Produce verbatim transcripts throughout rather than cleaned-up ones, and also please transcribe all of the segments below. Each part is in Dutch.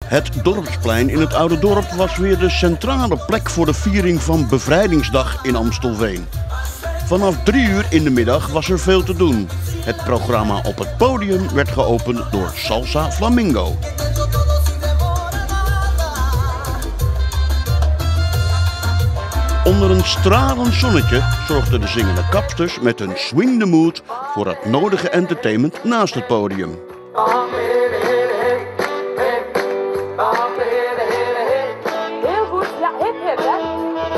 Het dorpsplein in het Oude Dorp was weer de centrale plek voor de viering van Bevrijdingsdag in Amstelveen. Vanaf drie uur in de middag was er veel te doen. Het programma op het podium werd geopend door Salsa Flamingo. Onder een stralend zonnetje zorgden de zingende kapsters met hun Swing the Mood voor het nodige entertainment naast het podium. Heel goed, ja, hip hip hè.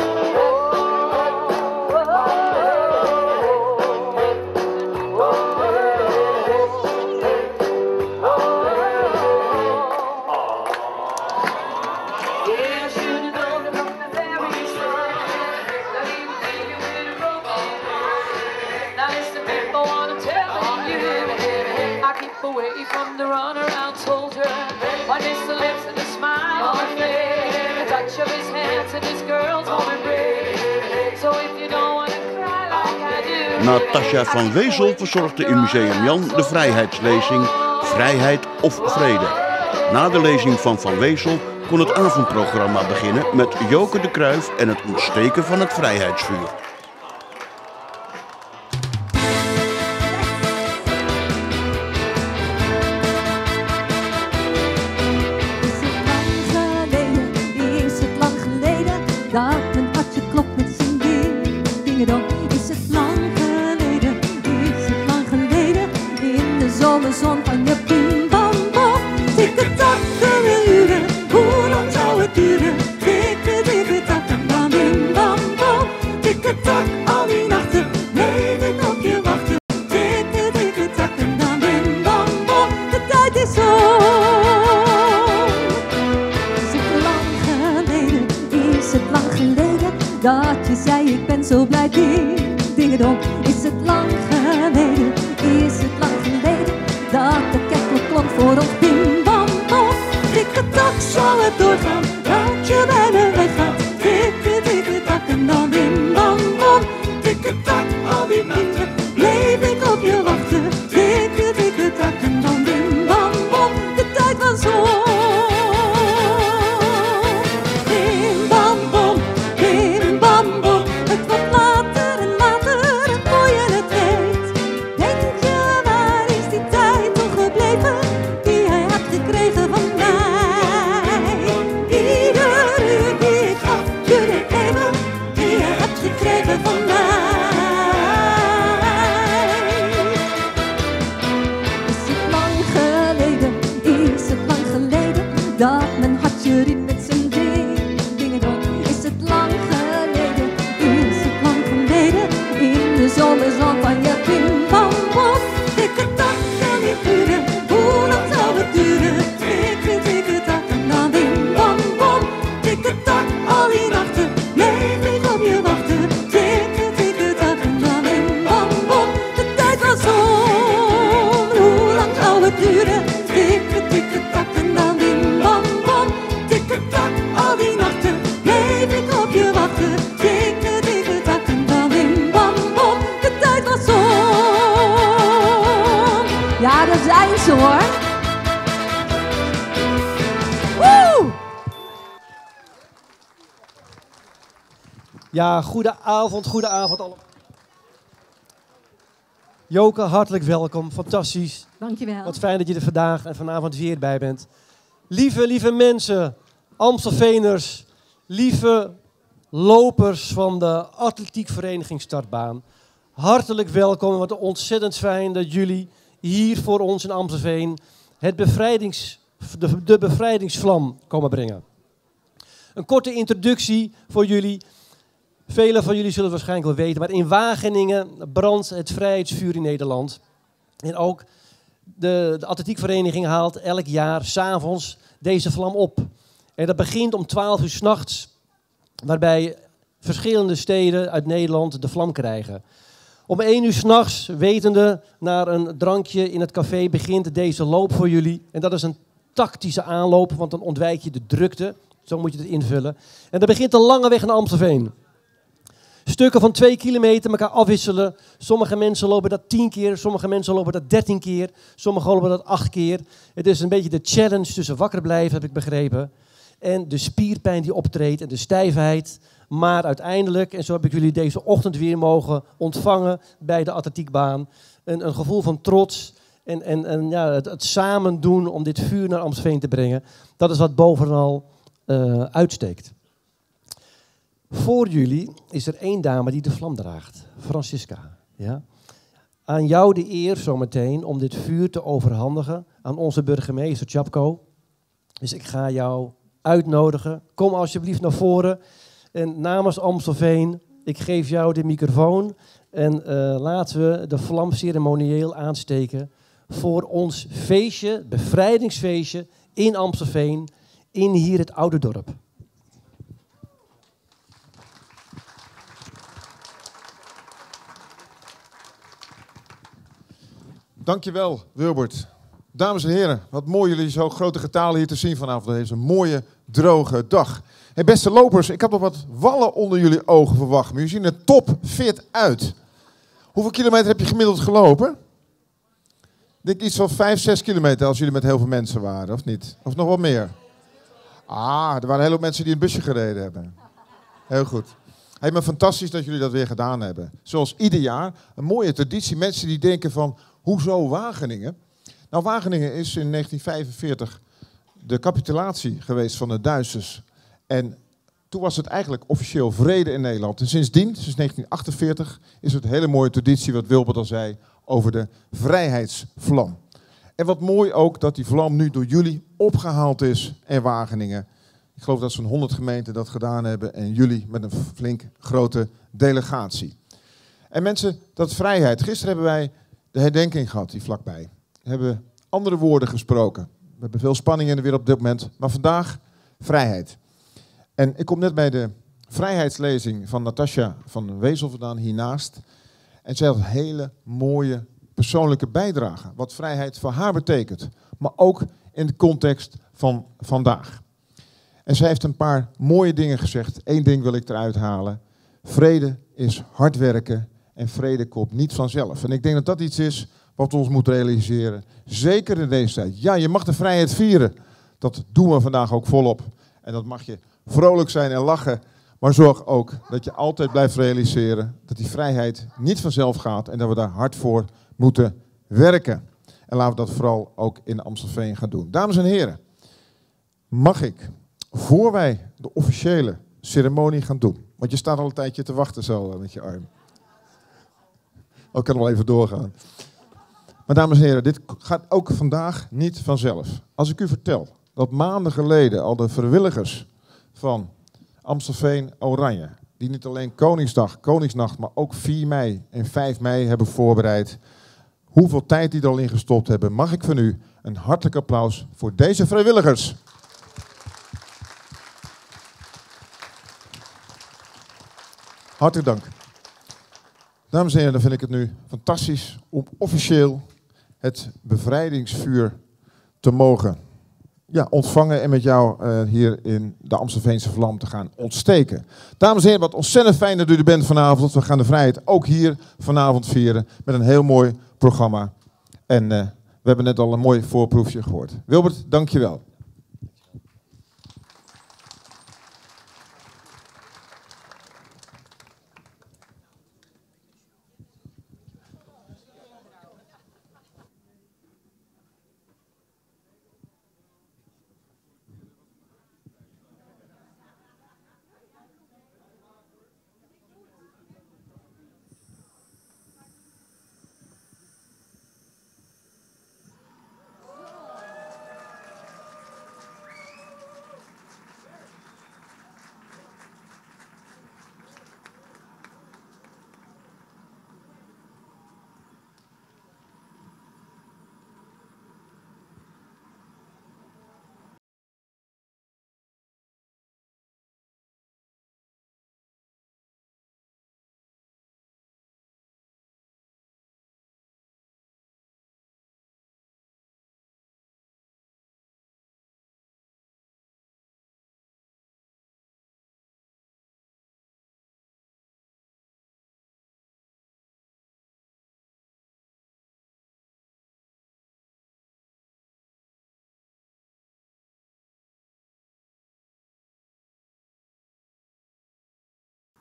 Away from the runaround soldier, one is the lips and the smile on her face, the touch of his hands and his girl's warm embrace. So if you don't want to cry like I do. Natasja van Wezel verzorgde in Museum Jan de vrijheidslezing Vrijheid of Vrede. Na de lezing van Van Wezel kon het avondprogramma beginnen met Joke de Kruijf en het ontsteken van het vrijheidsvuur. Dat mijn hartje klopt met zijn ding-dong. Is het lang geleden, is het lang geleden, in de zomerzon van je bim-bam-bom. Tik-tak, de uren, hoe lang zou het duren? Tik-tik-tak, en dan bim-bam-bom. Tik-tak, al die nachten, bleef ik op je wachten. Tik-tik-tak, en dan bim-bam-bom. De tijd is om. Is het lang geleden dat je zei ik ben zo blij, ding-ding-dong. Is het lang geleden, is het lang geleden dat de kerkklok klonk voor ons bim-bam-bom. Tik-tak zal het doorgaan, dat je bij me weggaat. Tik-tik-tak en dan bim-bam-bom. Tik-tak, al die nachten bleef ik op je wachten. Tik-tik-tak en dan bim-bam-bom. De tijd was om. Dat mijn hartje riep met zijn ding-ding-dong. Is het lang geleden, is het lang geleden, in de zomerzon van je bim-bam-bom. Tik-tak kan niet duren, hoe lang zou het duren? Tik-tik-tak en dan bim-bam-bom. Tik-tak, al die nachten bleef ik op je wachten. Tik-tik-tak en dan bim-bam-bom. De tijd was om, hoe lang zou het duren? Tik-tik-tak en dan bim-bam-bom. Tik-tak, al die nachten bleef ik op je wachten. Tik-tik-tak en dan bim-bam-bom. De tijd was om. Ja, daar zijn ze hoor. Woe! Ja, goede avond, goede avond allemaal. Joke, hartelijk welkom. Fantastisch. Dankjewel. Wat fijn dat je er vandaag en vanavond weer bij bent. Lieve, lieve mensen, Amstelveeners, lieve lopers van de atletiekvereniging Startbaan. Hartelijk welkom. Wat ontzettend fijn dat jullie hier voor ons in Amstelveen het bevrijdings, de, de bevrijdingsvlam komen brengen. Een korte introductie voor jullie. Velen van jullie zullen het waarschijnlijk wel weten, maar in Wageningen brandt het vrijheidsvuur in Nederland. En ook de, de atletiekvereniging haalt elk jaar 's avonds deze vlam op. En dat begint om twaalf uur 's nachts, waarbij verschillende steden uit Nederland de vlam krijgen. Om één uur 's nachts, wetende naar een drankje in het café, begint deze loop voor jullie. En dat is een tactische aanloop, want dan ontwijk je de drukte. Zo moet je het invullen. En dan begint de lange weg naar Amstelveen. stukken van twee kilometer elkaar afwisselen. Sommige mensen lopen dat tien keer, sommige mensen lopen dat dertien keer, sommigen lopen dat acht keer. Het is een beetje de challenge tussen wakker blijven, heb ik begrepen. En de spierpijn die optreedt en de stijfheid. Maar uiteindelijk, en zo heb ik jullie deze ochtend weer mogen ontvangen bij de atletiekbaan, een, een gevoel van trots en, en, en ja, het, het samen doen om dit vuur naar Amstelveen te brengen. Dat is wat bovenal uh, uitsteekt. Voor jullie is er één dame die de vlam draagt, Francisca. Ja? Aan jou de eer zometeen om dit vuur te overhandigen aan onze burgemeester Tjapko. Dus ik ga jou uitnodigen. Kom alsjeblieft naar voren. En namens Amstelveen, ik geef jou de microfoon. En uh, laten we de vlam ceremonieel aansteken voor ons feestje, bevrijdingsfeestje in Amstelveen, in hier het oude dorp. Dankjewel, Wilbert. Dames en heren, wat mooi jullie zo grote getalen hier te zien vanavond op deze mooie, droge dag. Hey, beste lopers, ik had nog wat wallen onder jullie ogen verwacht, maar jullie zien er top fit uit. Hoeveel kilometer heb je gemiddeld gelopen? Ik denk iets van vijf, zes kilometer als jullie met heel veel mensen waren, of niet? Of nog wat meer? Ah, er waren een heleboel mensen die een busje gereden hebben. Heel goed. Hey, maar fantastisch dat jullie dat weer gedaan hebben. Zoals ieder jaar, een mooie traditie. Mensen die denken van, hoezo Wageningen? Nou, Wageningen is in negentien vijfenveertig de capitulatie geweest van de Duitsers. En toen was het eigenlijk officieel vrede in Nederland. En sindsdien, sinds negentien achtenveertig, is het een hele mooie traditie, wat Wilbert al zei, over de vrijheidsvlam. En wat mooi ook dat die vlam nu door jullie opgehaald is in Wageningen. Ik geloof dat zo'n honderd gemeenten dat gedaan hebben en jullie met een flink grote delegatie. En mensen, dat vrijheid. Gisteren hebben wij de herdenking gehad, die vlakbij. We hebben andere woorden gesproken. We hebben veel spanning in de wereld op dit moment. Maar vandaag vrijheid. En ik kom net bij de vrijheidslezing van Natasja van Wezel vandaan, hiernaast. En zij had een hele mooie persoonlijke bijdrage. Wat vrijheid voor haar betekent. Maar ook in de context van vandaag. En zij heeft een paar mooie dingen gezegd. Eén ding wil ik eruit halen. Vrede is hard werken en vrede komt niet vanzelf. En ik denk dat dat iets is wat we ons moeten realiseren. Zeker in deze tijd. Ja, je mag de vrijheid vieren. Dat doen we vandaag ook volop. En dat mag je vrolijk zijn en lachen. Maar zorg ook dat je altijd blijft realiseren dat die vrijheid niet vanzelf gaat. En dat we daar hard voor moeten werken. En laten we dat vooral ook in Amstelveen gaan doen. Dames en heren, mag ik, voor wij de officiële ceremonie gaan doen. Want je staat al een tijdje te wachten zo met je arm. Oh, ik kan wel even doorgaan. Maar dames en heren, dit gaat ook vandaag niet vanzelf. Als ik u vertel dat maanden geleden al de vrijwilligers van Amstelveen Oranje, die niet alleen Koningsdag, Koningsnacht, maar ook vier mei en vijf mei hebben voorbereid, hoeveel tijd die er al in gestopt hebben, mag ik van u een hartelijk applaus voor deze vrijwilligers. Hartelijk dank. Dames en heren, dan vind ik het nu fantastisch om officieel het bevrijdingsvuur te mogen ja, ontvangen en met jou uh, hier in de Amstelveense vlam te gaan ontsteken. Dames en heren, wat ontzettend fijn dat u er bent vanavond. We gaan de vrijheid ook hier vanavond vieren met een heel mooi programma. En uh, we hebben net al een mooi voorproefje gehoord. Wilbert, dank je wel.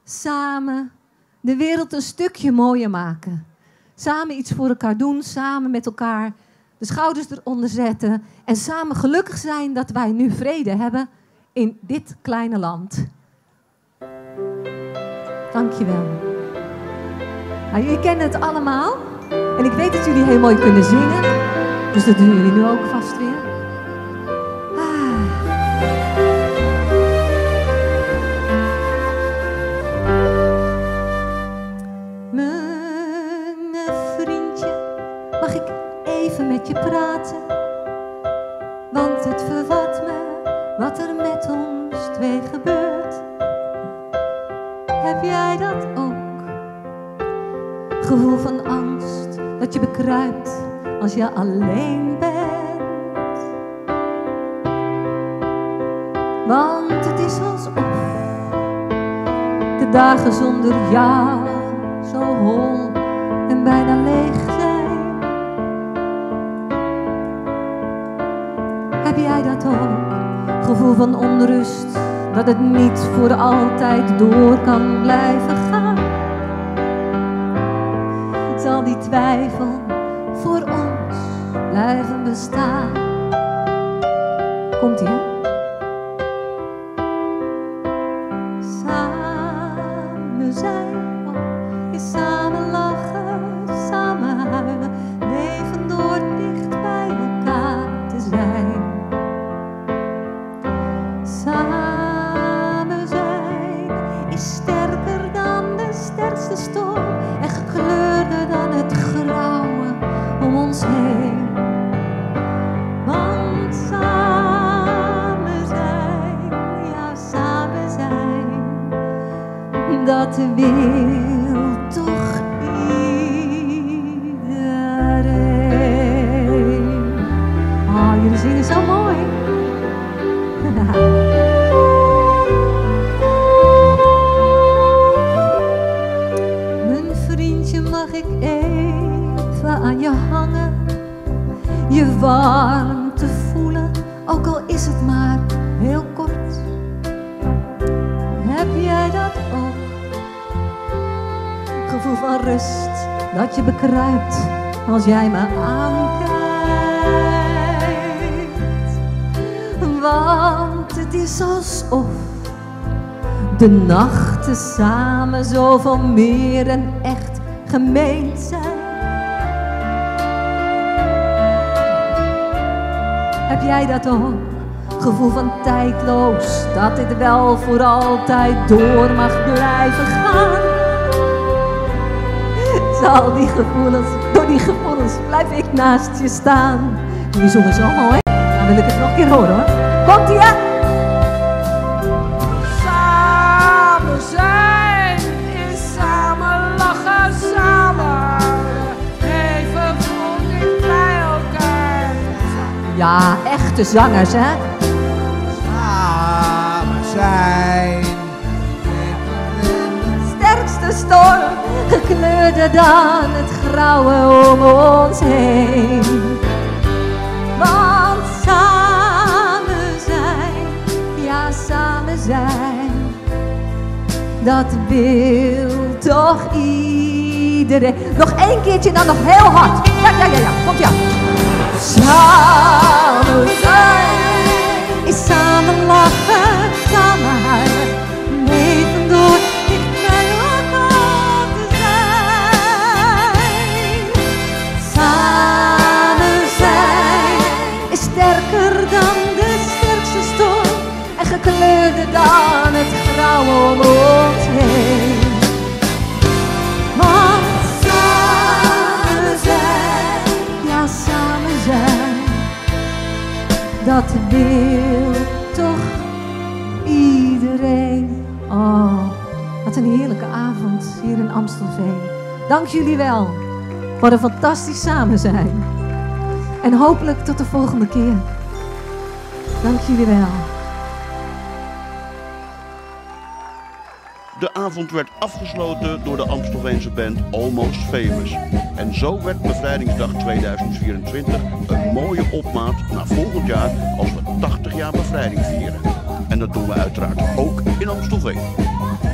samen de wereld een stukje mooier maken. Samen iets voor elkaar doen, samen met elkaar de schouders eronder zetten en samen gelukkig zijn dat wij nu vrede hebben in dit kleine land. Dank je wel. Nou, jullie kennen het allemaal en ik weet dat jullie heel mooi kunnen zingen, dus dat doen jullie nu ook vast weer. Mag ik even met je praten? Want het verwat me wat er met ons twee gebeurt. Heb jij dat ook? Gevoel van angst dat je bekruipt als je alleen bent. Want het is alsof de dagen zonder jou zo hol en bijna leeg zijn. Heb jij dat ook? Gevoel van onrust, dat het niet voor altijd door kan blijven gaan. Zal die twijfel voor ons blijven bestaan? Komt-ie, hè? Samen zijn, is samen lachen, samen huilen, leven door dicht bij elkaar te zijn. Samen zijn is sterker dan de sterkste storm en gekleurder dan het grauwe om ons heen. Want samen zijn, ja samen zijn, dat wil toch iedereen. Oh, jullie zingen zo mooi. Mijn vriendje, mag ik even aan je hangen? Je warmte voelen, ook al is het maar heel kort. Heb jij dat ook? Gevoel van rust, dat je bekruipt als jij me aankijkt. Want het is alsof de nachten samen zoveel meer en echt gemeend zijn. Heb jij dat ook? Gevoel van tijdloos, dat dit wel voor altijd door mag blijven gaan. Zal die gevoelens, door die gevoelens blijf ik naast je staan. Jullie zongen zo mooi. Dan wil ik het nog een keer horen, hoor. Komt ie, hè? Samen zijn is samen lachen, samen even voor dicht bij elkaar. Ja, echte zangers, hè? Samen zijn. Sterkste storm, gekleurder dan het grauwe om ons heen. Want samen zijn, ja samen zijn, dat wil toch iedereen. Nog één keertje dan nog heel hard. Ja, ja, ja, ja, komt ja. Samen zijn is samen lachen, samen huilen, leven door dicht bij elkaar te zijn. Samen zijn is sterker dan de sterkste storm en gekleurder dan het grauw om ons heen. Want samen zijn, ja samen zijn, dat wil toch iedereen. Oh, wat een heerlijke avond hier in Amstelveen. Dank jullie wel voor een fantastisch samen zijn. En hopelijk tot de volgende keer. Dank jullie wel. De avond werd afgesloten door de Amstelveense band Almost Famous. En zo werd Bevrijdingsdag tweeduizend vierentwintig een mooie opmaat naar volgend jaar als we tachtig jaar bevrijding vieren. En dat doen we uiteraard ook in Amstelveen.